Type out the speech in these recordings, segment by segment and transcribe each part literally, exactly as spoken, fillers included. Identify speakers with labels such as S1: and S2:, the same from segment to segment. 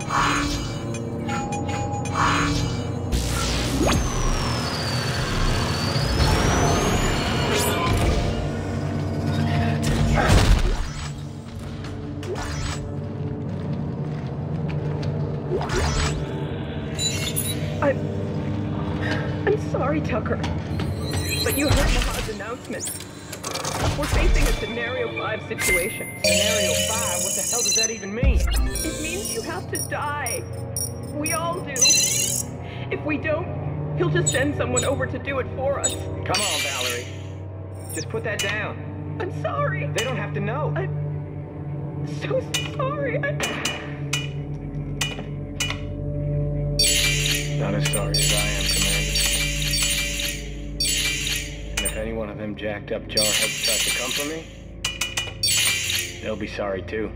S1: I'm... I'm sorry, Tucker. But you heard Mahad's announcement. We're facing a Scenario five situation.
S2: Scenario five? What the hell does that even mean?
S1: It means you have to die. We all do. If we don't, he'll just send someone over to do it for us.
S2: Come on, Valerie. Just put that down.
S1: I'm sorry.
S2: They don't have to know.
S1: I'm so sorry. I...
S2: Not as sorry as I am, Commander. And if any one of them jacked up jarheads tries to come for me, they'll be sorry too.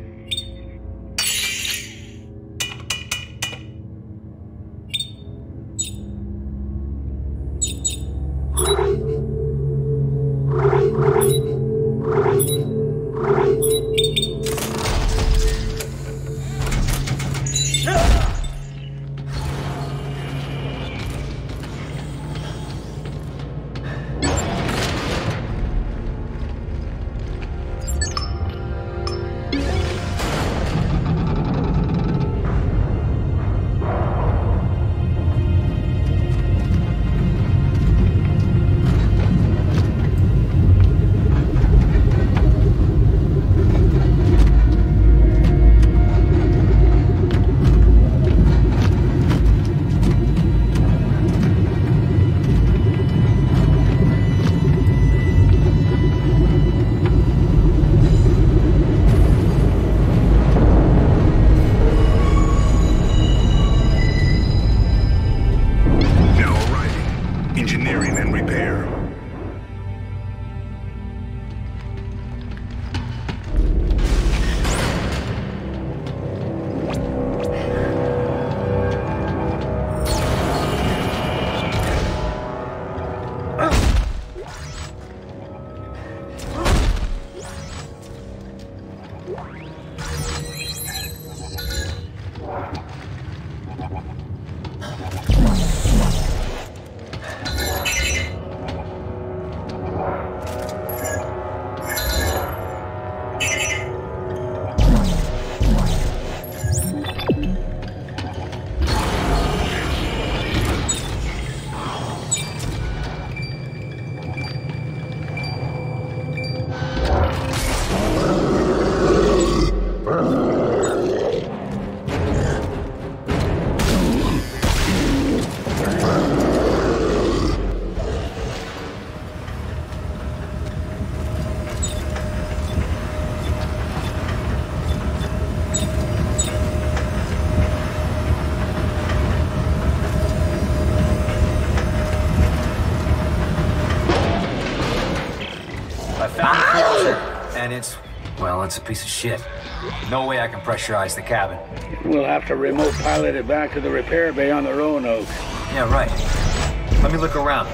S3: And it's, well, it's a piece of shit. No way I can pressurize the cabin.
S4: We'll have to remote pilot it back to the repair bay on the Roanoke.
S3: Yeah, right. Let me look around.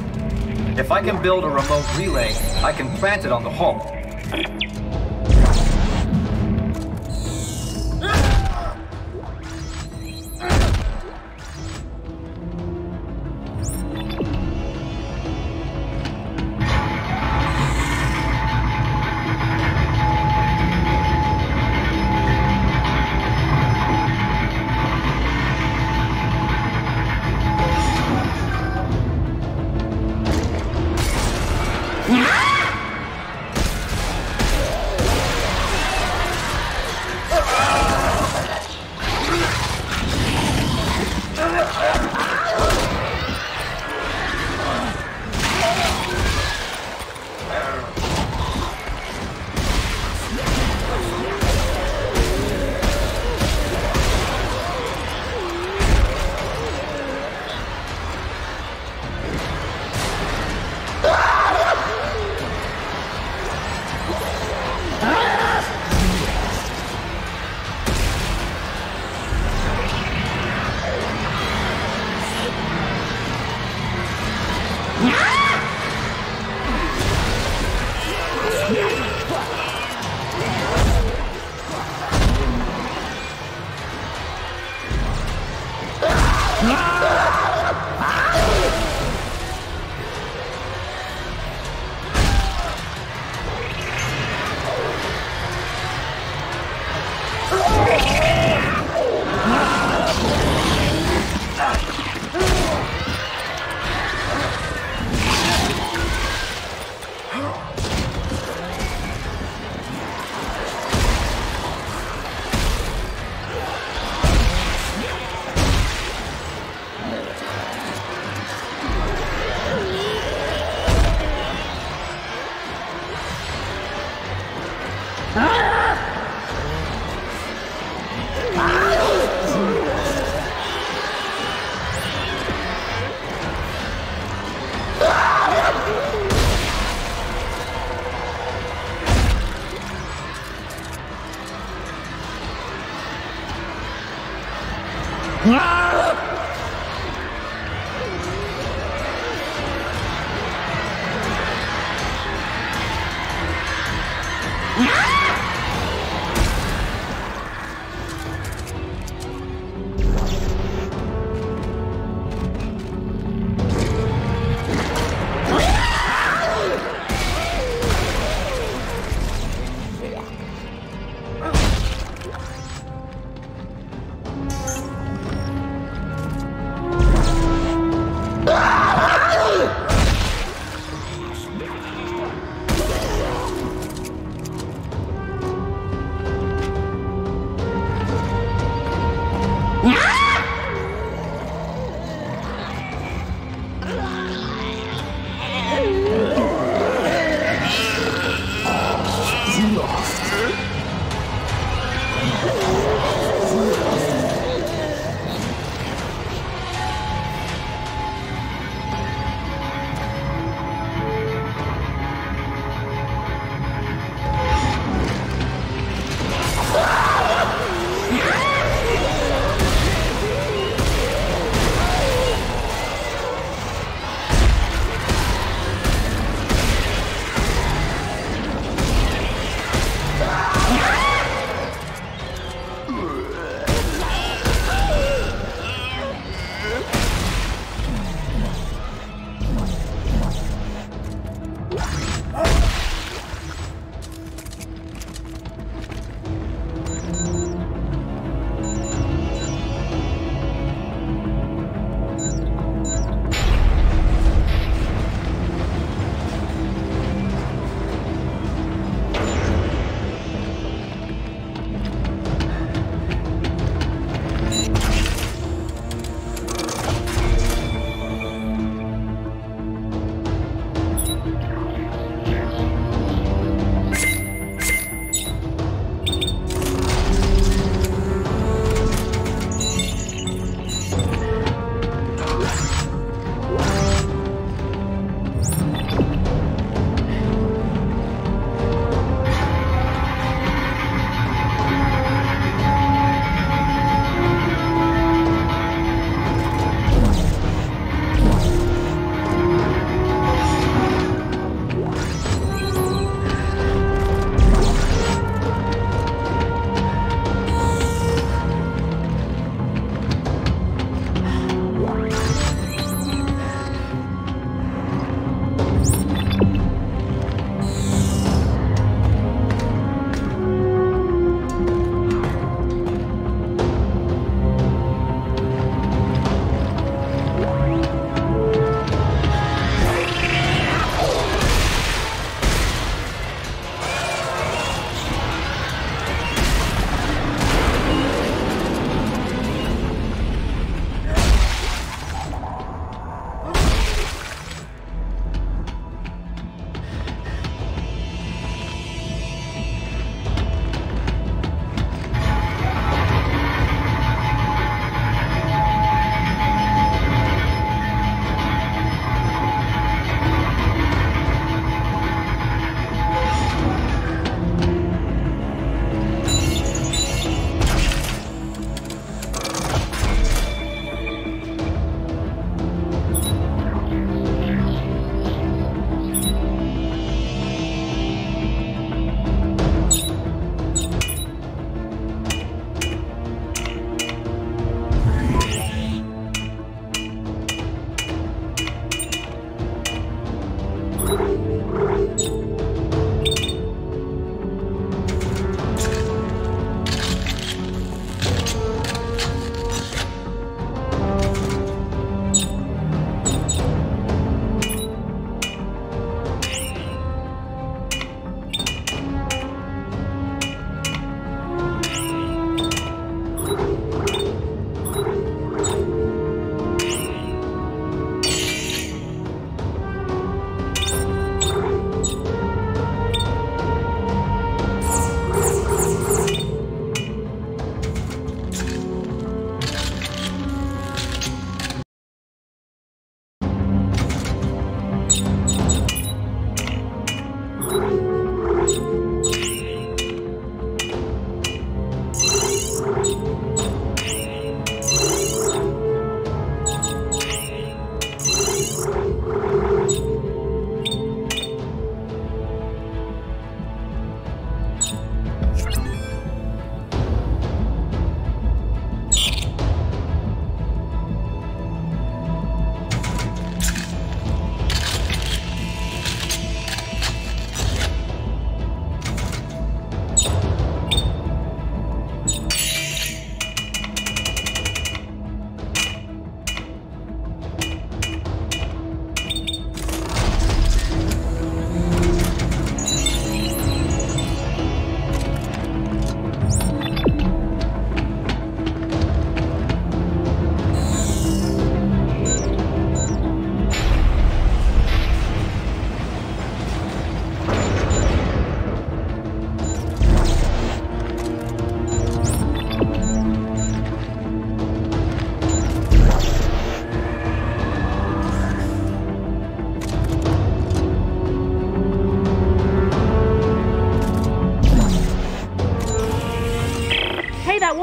S3: If I can build a remote relay, I can plant it on the hull.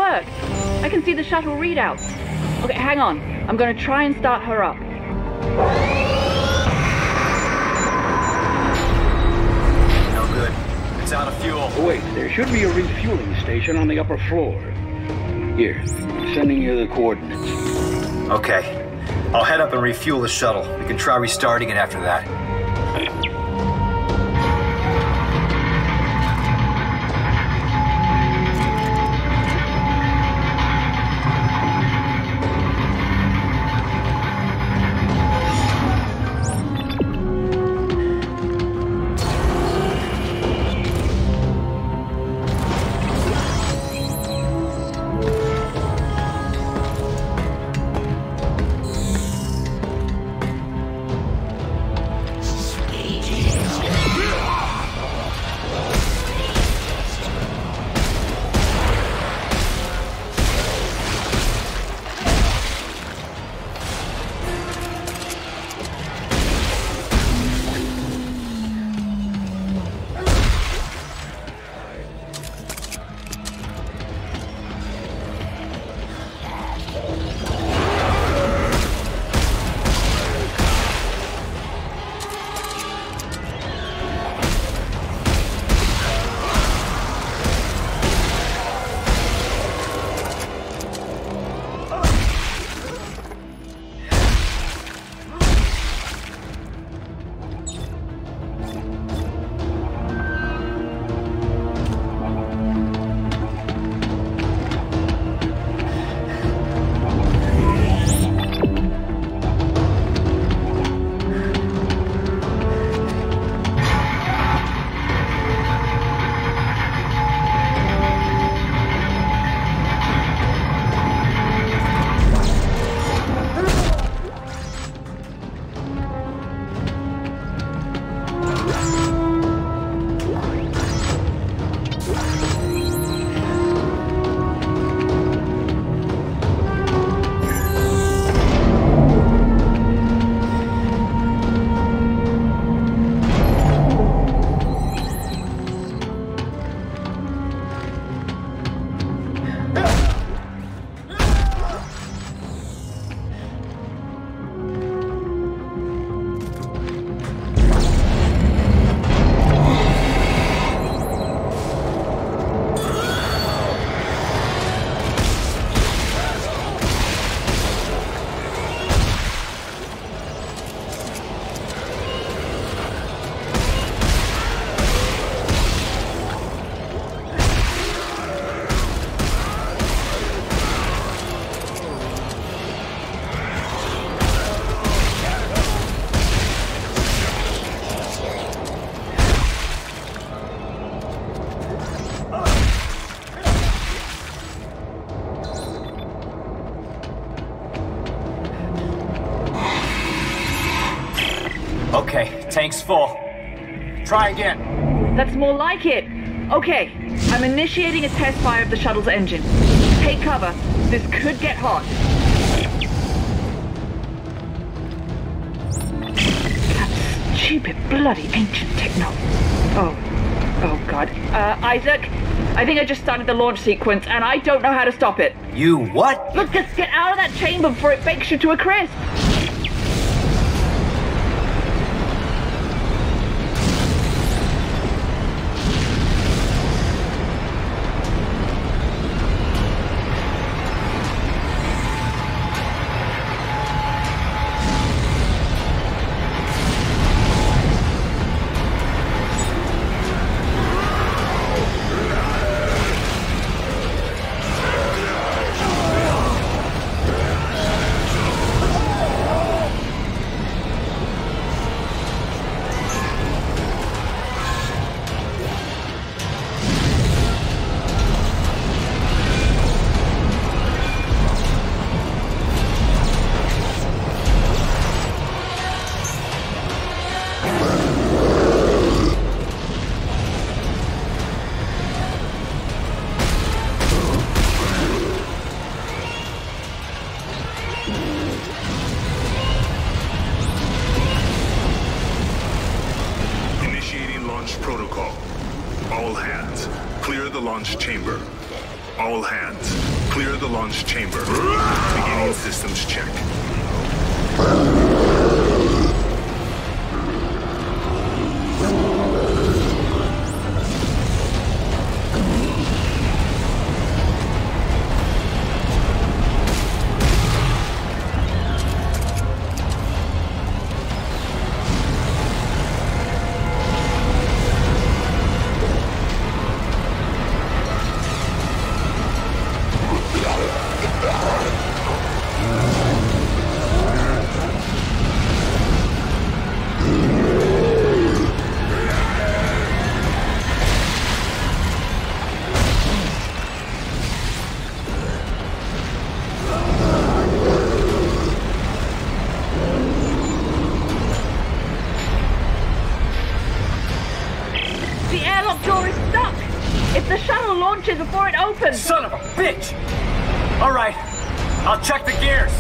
S5: work. I can see the shuttle readouts. Okay, hang on. I'm going to try and start her up.
S3: No good. It's out of fuel.
S4: Oh, wait, there should be a refueling station on the upper floor. Here, I'm sending you the coordinates.
S3: Okay. I'll head up and refuel the shuttle. We can try restarting it after that. Okay, tank's full. Try again.
S5: That's more like it. Okay, I'm initiating a test fire of the shuttle's engine. Take cover. This could get hot. That stupid, bloody ancient techno. Oh. Oh, God. Uh, Isaac, I think I just started the launch sequence, and I don't know how to stop it.
S3: You what?
S5: Look, just get out of that chamber before it bakes you to a crisp.
S6: All hands, clear the launch chamber. All hands, Clear the launch chamber. Beginning systems check.
S5: Before it opens!
S3: Son of a bitch! Alright, I'll check the gears.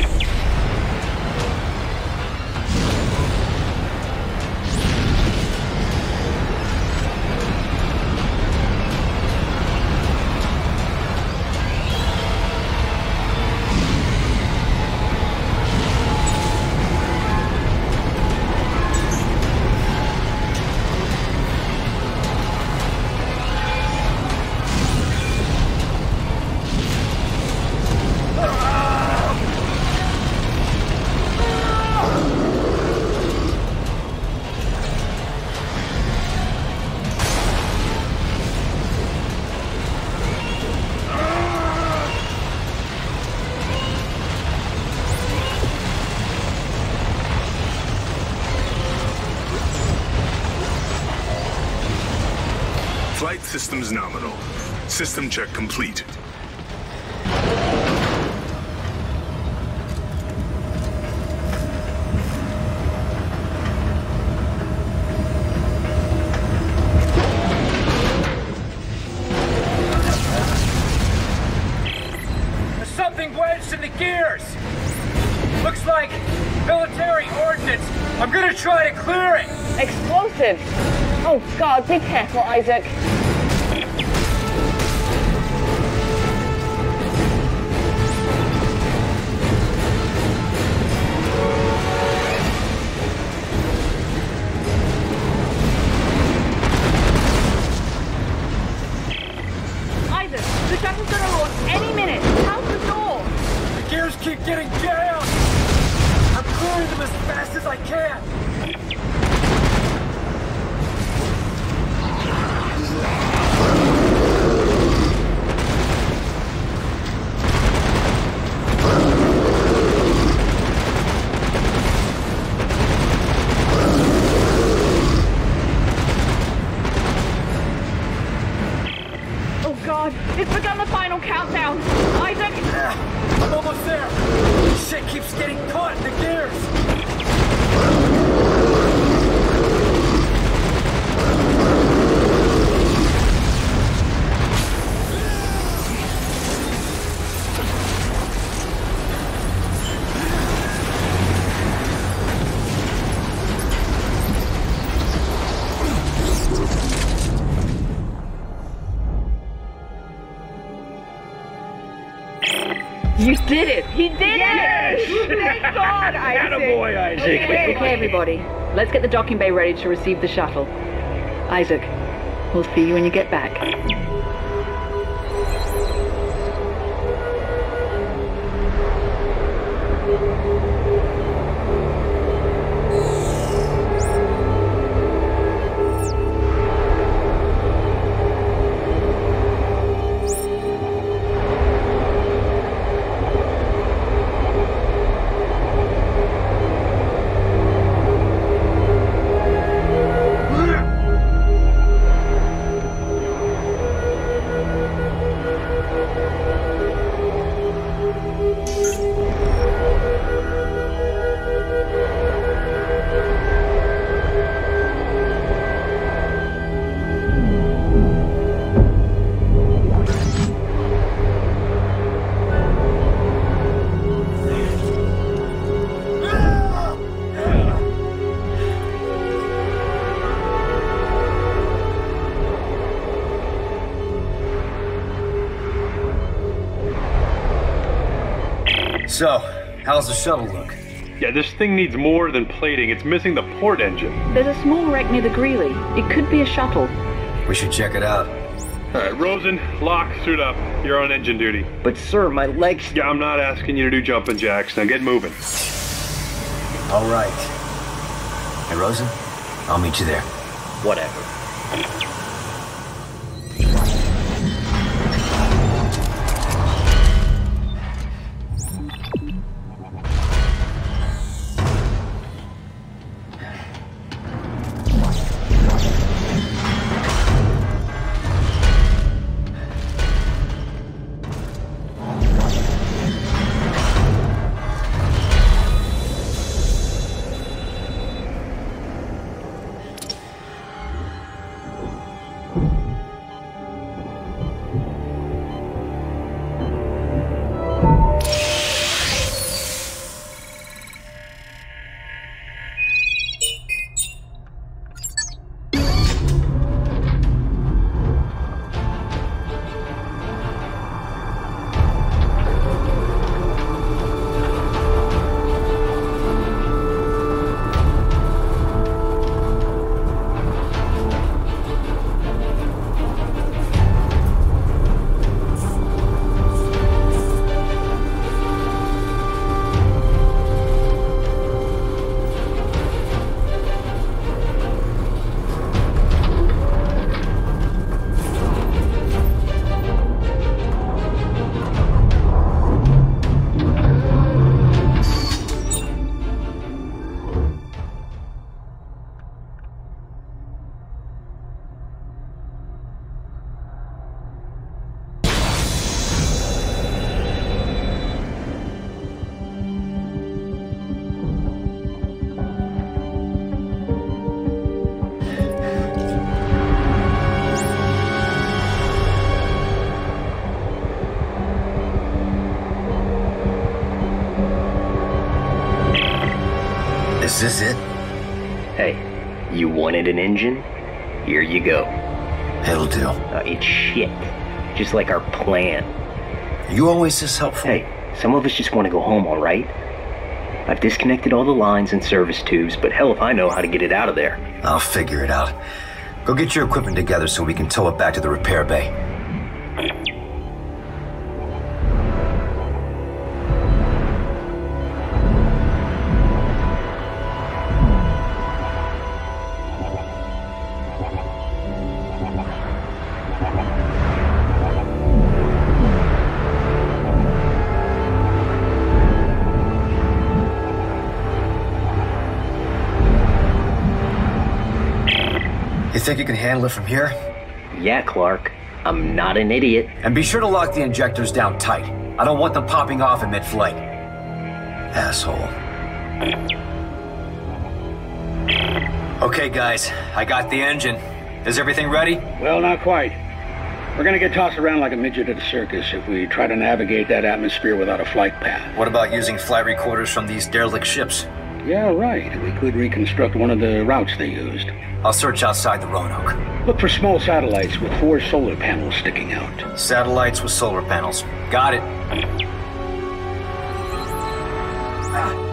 S6: Flight systems nominal. System check completed.
S3: There's something wedged in the gears. Looks like military ordnance. I'm gonna try to clear it.
S5: Explosives! Oh God, be careful, Isaac. Isaac, the shuttle's gonna launch any minute. How's the door?
S3: The gears keep getting jammed. I'm clearing them as fast as I can.
S5: It's begun the final countdown! Isaac!
S3: Yeah, I'm almost there! Shit keeps getting caught in the gears!
S5: You did it! He did
S4: yes!
S5: it! Thank God, Isaac!
S4: Attaboy, Isaac!
S5: Okay, okay, everybody. Let's get the docking bay ready to receive the shuttle. Isaac, we'll see you when you get back.
S7: So, how's the shuttle look?
S8: Yeah, this thing needs more than plating. It's missing the port engine.
S5: There's a small wreck near the Greeley. It could be a shuttle.
S7: We should check it out.
S8: All right, Rosen, lock, suit up. You're on engine duty.
S2: But sir, my legs...
S8: Yeah, I'm not asking you to do jumping jacks. Now get moving.
S7: All right. Hey, Rosen, I'll meet you there.
S2: Whatever.
S7: Is this it?
S2: Hey, you wanted an engine? Here you go.
S7: It'll do.
S2: Uh, it's shit. Just like our plan.
S7: You always this helpful.
S2: Hey, some of us just want to go home, all right? I've disconnected all the lines and service tubes, but hell if I know how to get it out of there.
S7: I'll figure it out. Go get your equipment together so we can tow it back to the repair bay. You think you can handle it from here?
S2: Yeah, Clarke. I'm not an idiot.
S7: And be sure to lock the injectors down tight. I don't want them popping off in mid-flight. Asshole. Okay, guys. I got the engine. Is everything ready?
S4: Well, not quite. We're gonna get tossed around like a midget at a circus if we try to navigate that atmosphere without a flight path.
S7: What about using flight recorders from these derelict ships?
S4: Yeah, right. We could reconstruct one of the routes they used.
S7: I'll search outside the Roanoke.
S4: Look for small satellites with four solar panels sticking out.
S7: Satellites with solar panels. Got it. Ah.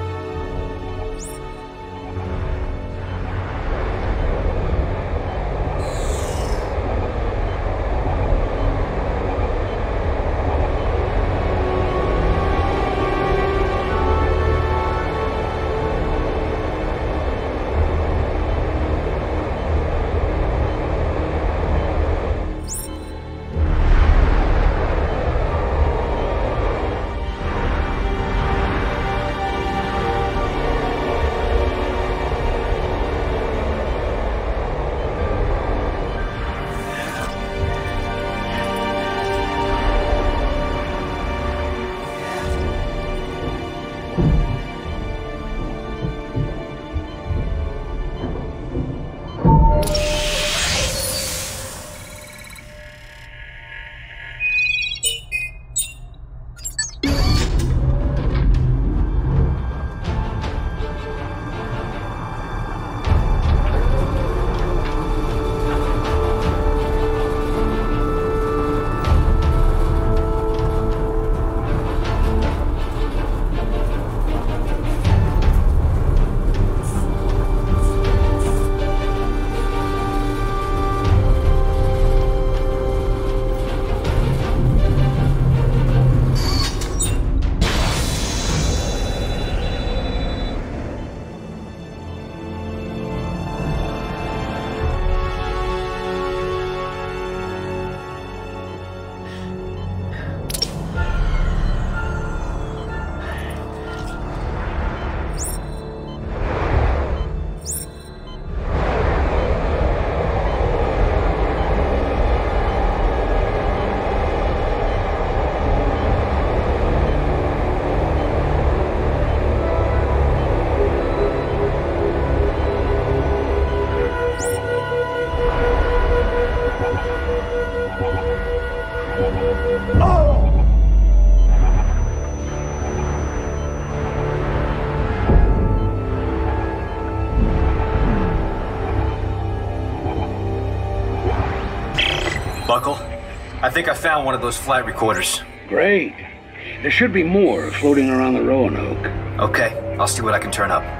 S7: Buckell, I think I found one of those flight recorders.
S4: Great. There should be more floating around the Roanoke.
S7: Okay, I'll see what I can turn up.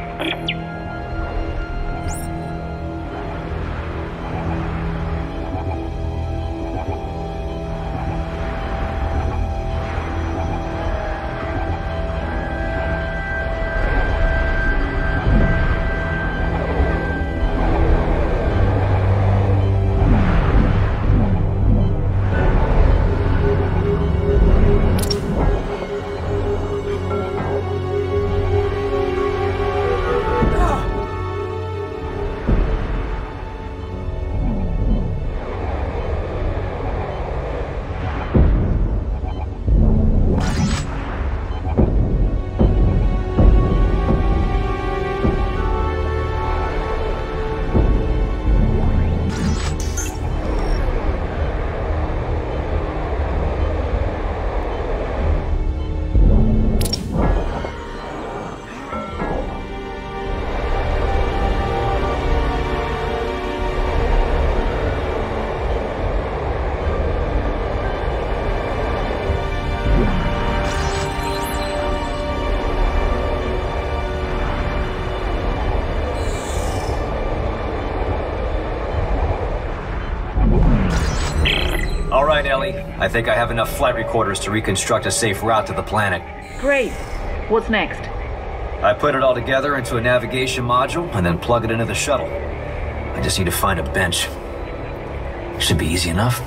S7: All right, Ellie. I think I have enough flight recorders to reconstruct a safe route to the planet.
S5: Great. What's next?
S7: I put it all together into a navigation module and then plug it into the shuttle. I just need to find a bench. Should be easy enough.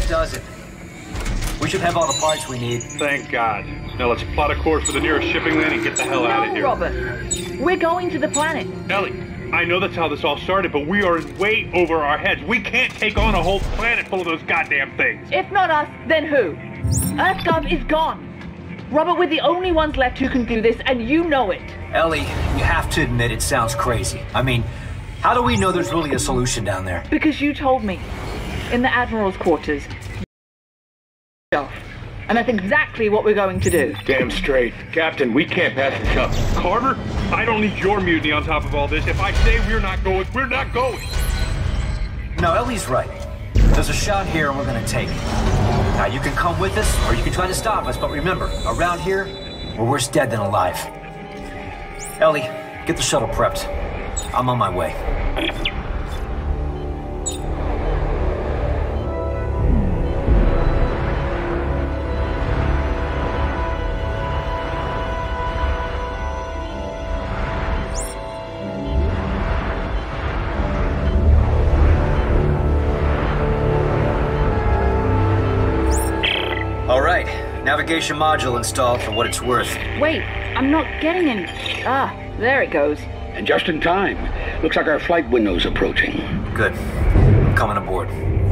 S7: does it. We should have all the parts we need.
S8: Thank God. Now let's plot a course for the nearest shipping lane and get the hell
S5: no,
S8: out of here.
S5: Robert. We're going to the planet.
S8: Ellie, I know that's how this all started, but we are way over our heads. We can't take on a whole planet full of those goddamn things.
S5: If not us, then who? EarthGov is gone. Robert, we're the only ones left who can do this, and you know it.
S7: Ellie, you have to admit it sounds crazy. I mean, how do we know there's really a solution down there?
S5: Because you told me. In the Admiral's quarters. And that's exactly what we're going to do.
S2: Damn straight. Captain, we can't pass this up.
S8: Carver, I don't need your mutiny on top of all this. If I say we're not going, we're not going.
S7: No, Ellie's right. There's a shot here and we're gonna take it. Now, you can come with us, or you can try to stop us, but remember, around here, we're worse dead than alive. Ellie, get the shuttle prepped. I'm on my way. Navigation module installed for what it's worth.
S5: Wait, I'm not getting any. Ah, there it goes.
S4: And just in time. Looks like our flight window's approaching.
S7: Good. I'm coming aboard.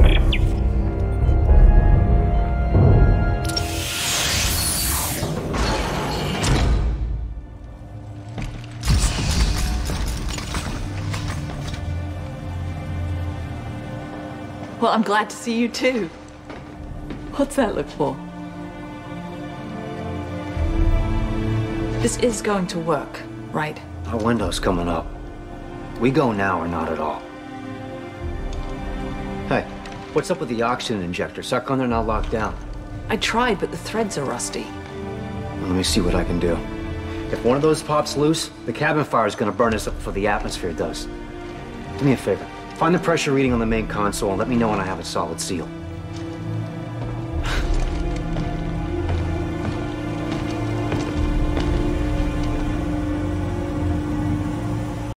S9: Well, I'm glad to see you too. What's that look for? This is going to work, right?
S7: Our window's coming up. We go now or not at all. Hey, what's up with the oxygen injector? Sarkon, they're not locked down.
S9: I tried, but the threads are rusty.
S7: Well, let me see what I can do. If one of those pops loose, the cabin fire is going to burn us up before the atmosphere does. Do me a favor. Find the pressure reading on the main console and let me know when I have a solid seal.